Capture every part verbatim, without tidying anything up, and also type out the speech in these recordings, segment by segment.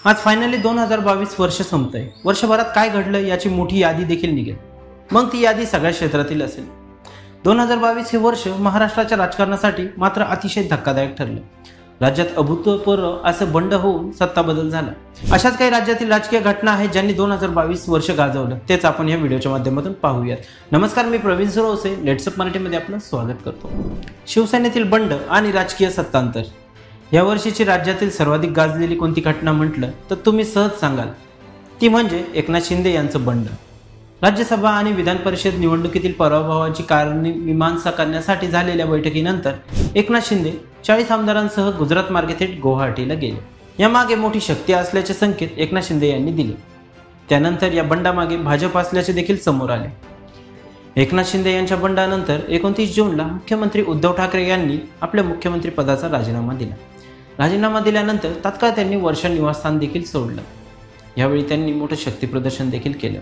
आज फायनली दोन हजार बावीस वर्ष संपतंय। वर्षभरात काय घडलं याची मोठी यादी देखील निघेल, मग ती यादी सगळ्या क्षेत्रातील असेल। दोन हजार बावीस हे वर्ष महाराष्ट्राच्या राजकारणासाठी मात्र अतिशय धक्कादायक ठरलं। राज्यात अभूतपूर्व असं बंड होऊन सत्ता बदल झाला। अशाच काही राज्यातील राजकीय घटना आहेत ज्यांनी दोन हजार बावीस वर्ष गाजवलं, तेच आपण या व्हिडिओच्या माध्यमातून पाहूयात। नमस्कार, मी प्रवीण सुरवसे, लेट्सअप मराठीमध्ये आपलं स्वागत करतो। शिवसेनेतील बंड आणि राजकीय सत्तांतर या वर्षीची राज्यातील सर्वाधिक गाजलेली कोणती घटना म्हटलं तर तुम्ही सहज सांगाल ती म्हणजे एकनाथ शिंदे यांचं बंड। राज्यसभा आणि विधान परिषद निवडणुकीतील पराभवाची कारणे मीमांसा करण्यासाठी झालेल्या बैठकीनंतर एकनाथ शिंदे चाळीस आमदारांसह गुजरात मार्गे थेट गुवाहाटीला गेले। यामागे मोठी शक्ती असल्याचे संकेत एकनाथ शिंदे यांनी दिले। त्यानंतर या बंडामागे भाजप असल्याचे देखील समोर आले। एकनाथ शिंदे यांच्या बंडानंतर एकोणतीस जूनला मुख्यमंत्री उद्धव ठाकरे यांनी आपल्या मुख्यमंत्री पदाचा राजीनामा दिला। राजीनामा दिल्यानंतर तात्काळ त्यांनी वर्षा निवासस्थान देखील सोडलं। यावेळी त्यांनी मोठं शक्ती प्रदर्शन देखील केलं।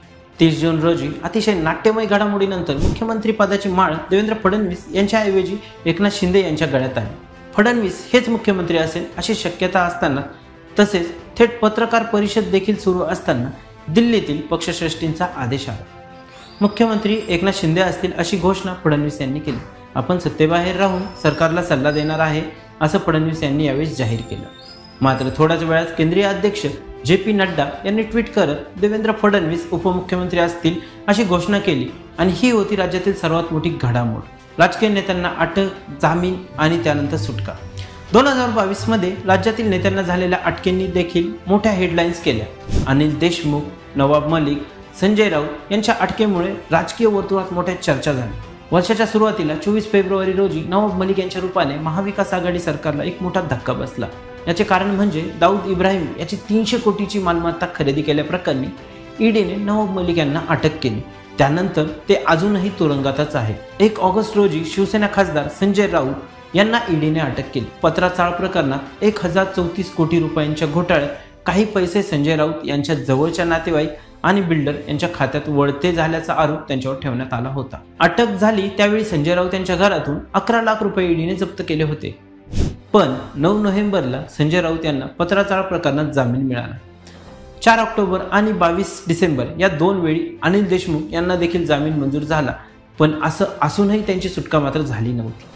तीस जून रोजी अतिशय नाट्यमय घडामोडीनंतर मुख्यमंत्री पदाची माळ देवेंद्र फडणवीस यांच्याऐवजी एकनाथ शिंदे यांच्या गळ्यात आली। फडणवीस हेच मुख्यमंत्री असेल अशी शक्यता असताना, तसेच थेट पत्रकार परिषद देखील सुरू असताना दिल्लीतील पक्षश्रेष्ठींचा आदेश आला। मुख्यमंत्री एकनाथ शिंदे असतील अशी घोषणा फडणवीस यांनी केली। आपण सत्तेबाहेर राहून सरकारला सल्ला देणार आहे असं फडणवीस यांनी यावेळी जाहीर केलं। मात्र थोड्याच वेळात केंद्रीय अध्यक्ष जे पी नड्डा यांनी ट्विट करत देवेंद्र फडणवीस उपमुख्यमंत्री असतील अशी घोषणा केली आणि ही होती राज्यातील सर्वात मोठी घडामोड। राजकीय नेत्यांना अटक, जामीन आणि त्यानंतर सुटका। दोन हजार बावीस मध्ये राज्यातील नेत्यांना झालेल्या अटकेंनी देखील मोठ्या हेडलाईन्स केल्या। अनिल देशमुख, नवाब मलिक, संजय राऊत यांच्या अटकेमुळे राजकीय वर्तुळात मोठ्या चर्चा झाल्या। वर्षाच्या सुरुवातीला चोवीस फेब्रुवारी रोजी नवाब मलिक यांच्या रूपाने महाविकास आघाडी सरकारला एक मोठा धक्का बसला। याचे कारण म्हणजे दाऊद इब्राहिम याची तीनशे कोटीची मालमत्ता खरेदी केल्याप्रकरणी ईडीने नवाब मलिक यांना अटक केली। त्यानंतर ते अजूनही तुरुंगातच आहे। एक ऑगस्ट रोजी शिवसेना खासदार संजय राऊत यांना ईडीने अटक केली। पत्राचाळ प्रकरणात एक हजार चौतीस कोटी रुपयांच्या घोटाळ्यात काही पैसे संजय राऊत यांच्या जवळच्या नातेवाईक आणि बिल्डर यांच्या खात्यात वळते झाल्याचा आरोप त्यांच्यावर ठेवण्यात आला होता। अटक झाली त्यावेळी संजय राऊत यांच्या घरातून अकरा लाख रुपये ईडीने जप्त केले होते। पण नऊ नोव्हेंबरला संजय राऊत यांना पत्राचाळ प्रकरणात जामीन मिळाला। चार ऑक्टोबर आणि बावीस डिसेंबर या दोन वेळी अनिल देशमुख यांना देखील जामीन मंजूर झाला, पण असं असूनही त्यांची सुटका मात्र झाली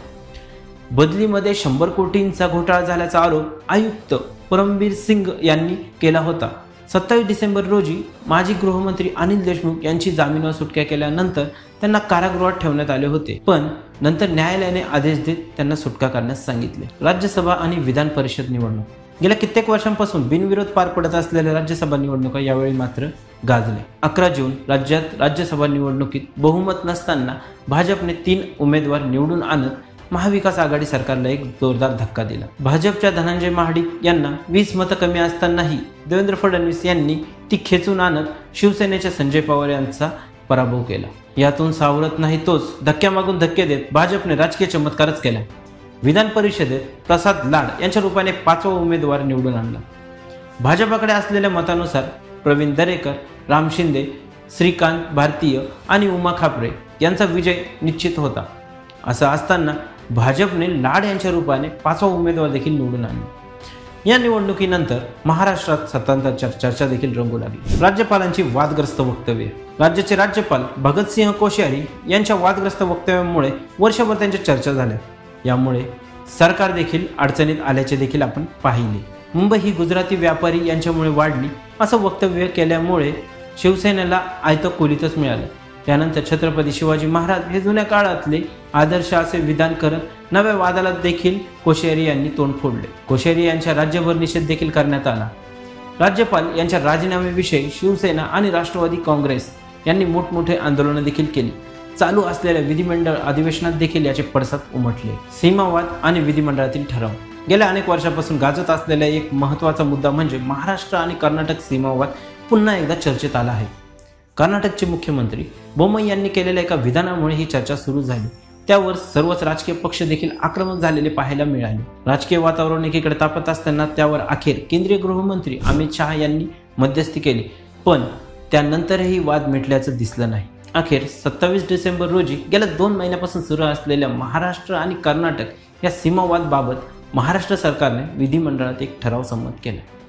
नव्हती। बदलीमध्ये शंभर कोटींचा घोटाळा झाल्याचा आरोप आयुक्त परमबीर सिंग यांनी केला होता। सत्तावीस डिसेंबर रोजी माजी गृहमंत्री अनिल देशमुख यांची जामीनवर सुटका केल्यानंतर त्यांना कारागृहात ठेवण्यात आले होते, पण नंतर न्यायालयाने आदेश देत त्यांना सुटका करण्यास सांगितले। राज्यसभा आणि विधान परिषद निवडणूक गेल्या कित्येक वर्षांपासून बिनविरोध पार पडत असलेल्या राज्यसभा निवडणुका यावेळी मात्र गाजल्या। अकरा जून राज्यात राज्यसभा निवडणुकीत बहुमत नसताना भाजपने तीन उमेदवार निवडून आणत महाविकास आघाडी सरकारला एक जोरदार धक्का दिला। भाजपच्या धनंजय महाडिक यांना वीस मतं कमी असतानाही देवेंद्र फडणवीस यांनी ती खेचून आणत शिवसेनेच्या संजय पवार यांचा पराभव केला। यातून सावरत नाही तोच धक्क्यामागून धक्के देत भाजपने राजकीय चमत्कारच केला। विधान परिषदेत प्रसाद लाड यांच्या रूपाने पाचवा उमेदवार निवडून आणला। भाजपाकडे असलेल्या मतानुसार प्रवीण दरेकर, राम शिंदे, श्रीकांत भारतीय आणि उमा खापरे यांचा विजय निश्चित होता। असं असताना भाजपने लाड यांच्या रूपाने पाचवा उमेदवार देखील निवडून आणला। या निवडणुकीनंतर महाराष्ट्रात सत्तांतर चर्चा देखील रंगू लागली। राज्यपालांची वादग्रस्त वक्तव्य। राज्याचे राज्यपाल भगतसिंह कोश्यारी यांच्या वादग्रस्त वक्तव्यामुळे वर्षभर त्यांच्या चर्चा झाल्या। यामुळे सरकार देखील अडचणीत आल्याचे देखील आपण पाहिले। मुंबई ही गुजराती व्यापारी यांच्यामुळे वाढली असं वक्तव्य केल्यामुळे शिवसेनेला आयतं कोलीतच मिळालं। त्यानंतर छत्रपती शिवाजी महाराज हे जुन्या काळातले आदर्श असे विधान करत नव्या वादाला देखील कोश्यारी यांनी तोंड फोडले। कोश्यारी यांच्या राज्यभर निषेध देखील करण्यात आला। राज्यपाल यांच्या राजीनाम्याविषयी शिवसेना आणि राष्ट्रवादी काँग्रेस यांनी मोठमोठे आंदोलन देखील केली। चालू असलेल्या विधिमंडळ अधिवेशनात देखील याचे पडसाद उमटले। सीमावाद आणि विधिमंडळातील ठराव गेल्या अनेक वर्षापासून गाजत असलेला एक महत्त्वाचा मुद्दा म्हणजे महाराष्ट्र आणि कर्नाटक सीमावाद पुन्हा एकदा चर्चेत आला आहे। कर्नाटकचे मुख्यमंत्री बोम्मई यांनी केलेल्या एका विधानामुळे ही चर्चा सुरू झाली। त्यावर सर्वच राजकीय पक्ष देखील आक्रमक झालेले पाहायला मिळाले। राजकीय वातावरण एकीकडे तापत असताना त्यावर अखेर केंद्रीय गृहमंत्री अमित शहा यांनी मध्यस्थी केली, पण त्यानंतरही वाद मिटल्याचं दिसलं नाही। अखेर सत्तावीस डिसेंबर रोजी गेल्या दोन महिन्यापासून सुरू असलेल्या महाराष्ट्र आणि कर्नाटक या सीमावादाबाबत महाराष्ट्र सरकारने विधिमंडळात एक ठराव संमत केला।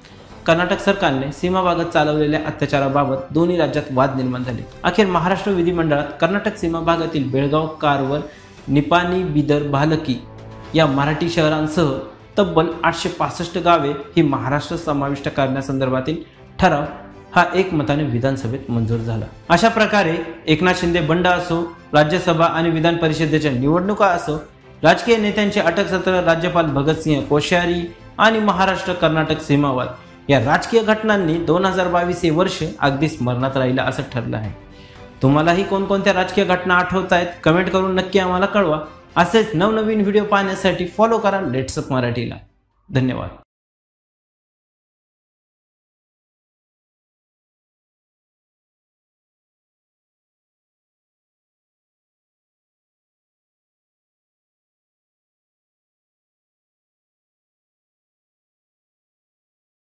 कर्नाटक सरकारने सीमा भागात चालवलेल्या अत्याचाराबाबत दोन्ही राज्यात वाद निर्माण झाले. अखेर महाराष्ट्र विधिमंडळात कर्नाटक सीमा भागातील बेळगाव, कारवार, निपाणी, बिदर, भालकी या मराठी शहरांसह तब्बल आठशे पासष्ट गावे ही महाराष्ट्र समाविष्ट करण्यासंदर्भातील ठराव हा एकमताने विधानसभेत मंजूर झाला. अशा प्रकारे एकनाथ शिंदे बंड असो, राज्यसभा आणि विधान परिषदेच्या निवडणुका असो, राजकीय नेत्यांचे अटक सत्र, राज्यपाल भगतसिंह कोश्यारी आणि महाराष्ट्र कर्नाटक सीमावाद या राजकीय घटनांनी दोन हजार बावीस हे वर्ष अगदी स्मरणात राहिलं असं ठरलं आहे. तुम्हालाही कोणकोणत्या राजकीय घटना आठवत आहेत कमेंट करून नक्की आम्हाला कळवा. असेच नवनवीन व्हिडिओ पाहण्यासाठी फॉलो करा लेट्स अप मराठीला. धन्यवाद.